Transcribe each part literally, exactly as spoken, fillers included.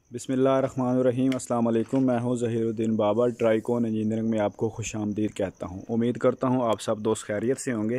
बिस्मिल्लाहिर्रहमानिर्रहीम। अस्सलाम वालेकुम। मैं हूं ज़हीरुद्दीन बाबर, ट्राइकॉन इंजीनियरिंग में आपको खुशामदीद कहता हूं। उम्मीद करता हूं आप सब दोस्त खैरियत से होंगे।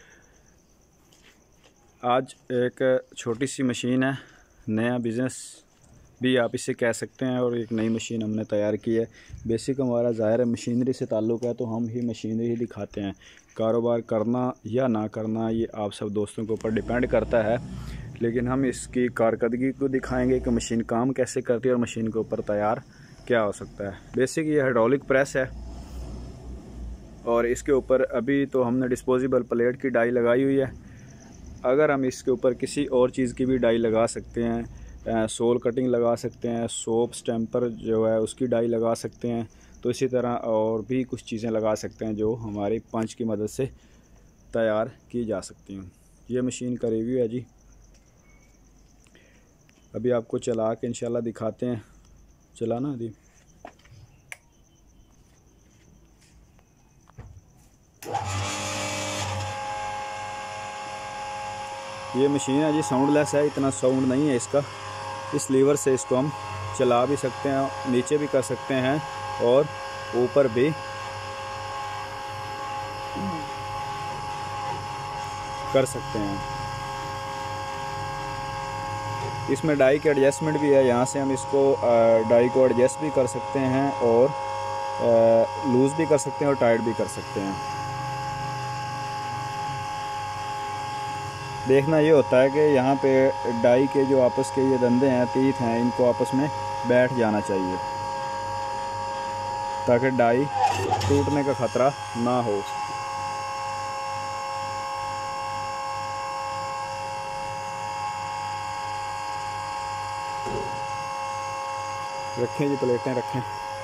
आज एक छोटी सी मशीन है, नया बिज़नेस भी आप इसे कह सकते हैं, और एक नई मशीन हमने तैयार की है। बेसिक हमारा ज़ाहिर है मशीनरी से ताल्लुक़ है, तो हम ही मशीनरी ही दिखाते हैं। कारोबार करना या ना करना ये आप सब दोस्तों के ऊपर डिपेंड करता है, लेकिन हम इसकी कारकर्दगी को दिखाएंगे कि मशीन काम कैसे करती है और मशीन के ऊपर तैयार क्या हो सकता है। बेसिक ये हाइड्रोलिक प्रेस है, और इसके ऊपर अभी तो हमने डिस्पोजेबल प्लेट की डाई लगाई हुई है। अगर हम इसके ऊपर किसी और चीज़ की भी डाई लगा सकते हैं, सोल कटिंग लगा सकते हैं, सोप स्टैम्पर जो है उसकी डाई लगा सकते हैं, तो इसी तरह और भी कुछ चीज़ें लगा सकते हैं जो हमारी पंच की मदद से तैयार की जा सकती हैं। ये मशीन का रिव्यू है जी। अभी आपको चला के इंशाल्लाह दिखाते हैं। चलाना दी ये मशीन है जी, साउंडलेस है, इतना साउंड नहीं है इसका। इस लीवर से इसको हम चला भी सकते हैं, नीचे भी कर सकते हैं और ऊपर भी कर सकते हैं। इसमें डाई के एडजस्टमेंट भी है, यहाँ से हम इसको डाई को एडजस्ट भी कर सकते हैं और लूज़ भी कर सकते हैं और टाइट भी कर सकते हैं। देखना ये होता है कि यहाँ पे डाई के जो आपस के ये दंदे हैं, तीत हैं, इनको आपस में बैठ जाना चाहिए ताकि डाई टूटने का ख़तरा ना हो। रखें जी, प्लेटें रखें।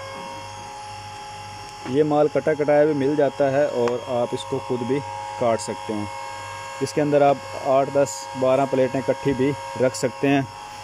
ये माल कटा कटाया भी मिल जाता है और आप इसको खुद भी काट सकते हैं। इसके अंदर आप आठ दस बारह प्लेटें इकट्ठी भी रख सकते हैं।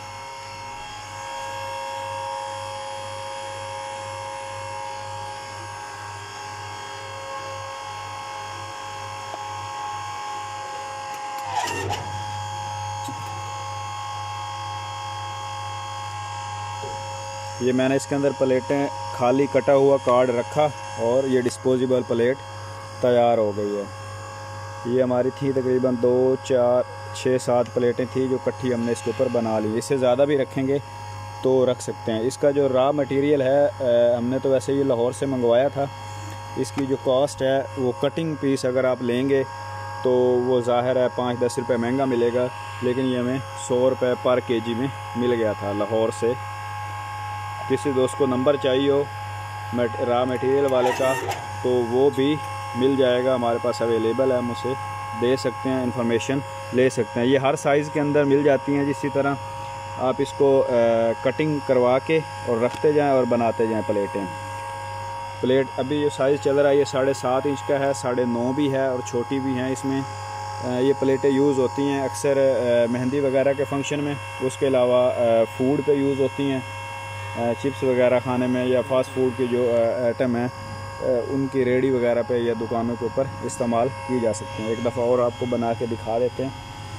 ये मैंने इसके अंदर प्लेटें खाली कटा हुआ कार्ड रखा और ये डिस्पोजेबल प्लेट तैयार हो गई है। ये हमारी थी तकरीबन दो चार छः सात प्लेटें थी जो इकट्ठी हमने इसके ऊपर बना ली। इससे ज़्यादा भी रखेंगे तो रख सकते हैं। इसका जो रॉ मटेरियल है आ, हमने तो वैसे ही लाहौर से मंगवाया था। इसकी जो कॉस्ट है वो कटिंग पीस अगर आप लेंगे तो वो ज़ाहिर है पाँच दस रुपये महंगा मिलेगा, लेकिन ये हमें सौ रुपये पर केजी में मिल गया था लाहौर से। किसी दोस्त को नंबर चाहिए हो रॉ मटेरियल वाले का तो वो भी मिल जाएगा, हमारे पास अवेलेबल है, हम उसे दे सकते हैं, इंफॉर्मेशन ले सकते हैं। ये हर साइज़ के अंदर मिल जाती हैं। जिस तरह आप इसको आ, कटिंग करवा के और रखते जाएं और बनाते जाएं प्लेटें। प्लेट अभी जो साइज़ चल रहा है ये साढ़े सात इंच का है, साढ़े नौ भी है और छोटी भी हैं। इसमें आ, ये प्लेटें यूज़ होती हैं अक्सर मेहंदी वगैरह के फंक्शन में, उसके अलावा फूड पे यूज़ होती हैं, चिप्स वगैरह खाने में, या फास्ट फूड के जो आइटम हैं उनकी रेडी वगैरह पे या दुकानों के ऊपर इस्तेमाल की जा सकते हैं। एक दफ़ा और आपको बना के दिखा देते हैं।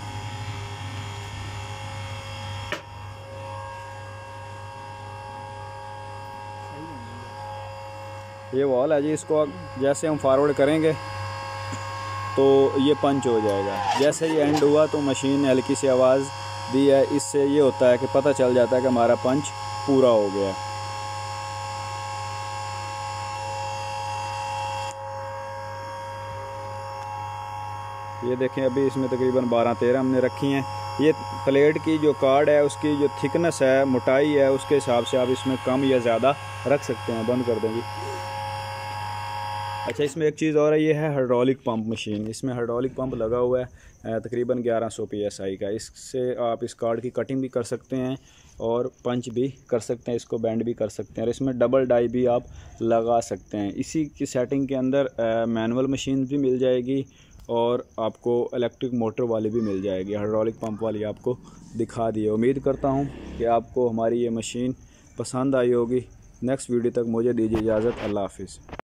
ये वॉल है जी, इसको जैसे हम फॉरवर्ड करेंगे तो ये पंच हो जाएगा। जैसे ये एंड हुआ तो मशीन ने हल्की सी आवाज़ दी है, इससे ये होता है कि पता चल जाता है कि हमारा पंच पूरा हो गया है। ये देखें, अभी इसमें तकरीबन बारह तेरह हमने रखी हैं। ये प्लेट की जो कार्ड है उसकी जो थिकनेस है, मोटाई है, उसके हिसाब से आप इसमें कम या ज़्यादा रख सकते हैं। बंद कर देंगे। अच्छा, इसमें एक चीज़ और है, ये है हाइड्रोलिक पंप मशीन। इसमें हाइड्रोलिक पंप लगा हुआ है तकरीबन ग्यारह सौ पी एस आई का। इससे आप इस कार्ड की कटिंग भी कर सकते हैं और पंच भी कर सकते हैं, इसको बैंड भी कर सकते हैं, और इसमें डबल डाई भी आप लगा सकते हैं। इसी की सेटिंग के अंदर मैनुअल मशीन भी मिल जाएगी और आपको इलेक्ट्रिक मोटर वाली भी मिल जाएगी। हाइड्रोलिक पंप वाली आपको दिखा दी है। उम्मीद करता हूँ कि आपको हमारी ये मशीन पसंद आई होगी। नेक्स्ट वीडियो तक मुझे दीजिए इजाज़त। अल्लाह हाफिज़।